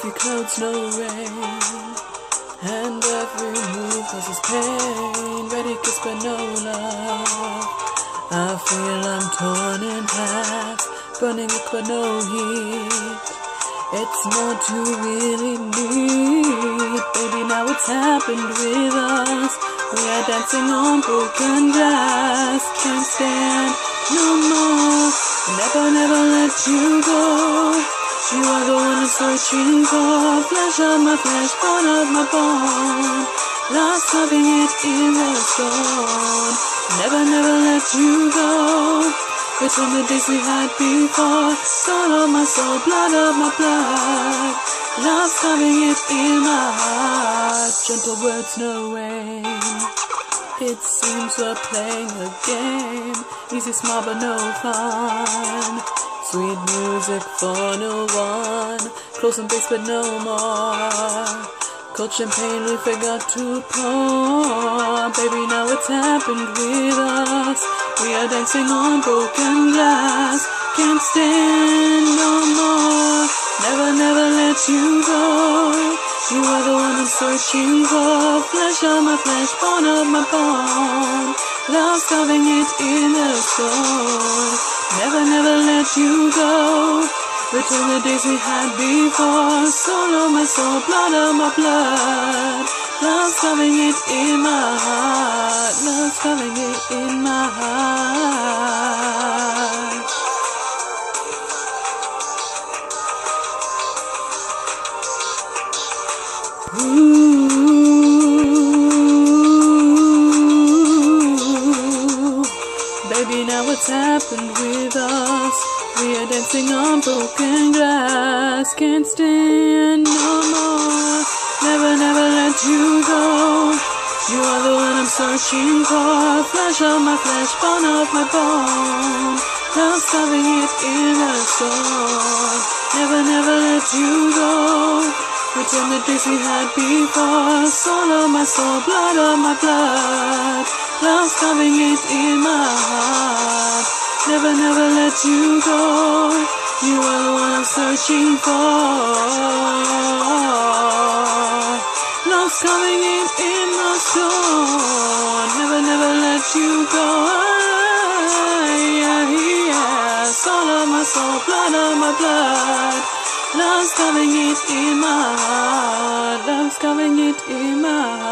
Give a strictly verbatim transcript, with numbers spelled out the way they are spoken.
Fluffy clouds, no rain, and every move causes pain. Ready kiss but no love. I feel I'm torn in half, burning liquid, no heat. It's not you really need. Baby, now it's happened with us. We are dancing on broken glass. Can't stand no more. Never, never let you go. You are the one I'm searching for. Flesh of my flesh, bone of my bone. Lost loving it in the stone. Never, never let you go. Return the days we had before. Soul of my soul, blood of my blood. Lost loving it in my heart. Gentle words, no rain. It seems we're playing a game. Easy, small, but no fun. Sweet music for no one. Close and base, but no more. Cold champagne we forgot to pour. Baby, now it's happened with us. We are dancing on broken glass. Can't stand no more. Never, never let you go. You are the one I'm searching for. Flesh of my flesh, bone of my bone. Love carving it in the stone. Never, never let you go. Return the days we had before. Soul of my soul, blood of my blood. Love's carving it in my heart. Love's carving it in my heart. Ooh, baby, now what's happened with us? We are dancing on broken glass. Can't stand no more. Never, never let you go. You are the one I'm searching for. Flesh of my flesh, bone of my bone. Love's carving it in a stone. Never, never let you go. Return the days we had before. Soul of my soul, blood of my blood. Love's carving it in my heart. Never, never let you go. You are the one I'm searching for. Love's coming in in the stone. Never, never let you go. Yeah, yeah. Soul of my soul, blood of my blood. Love's coming it in my heart. Love's coming it in my heart.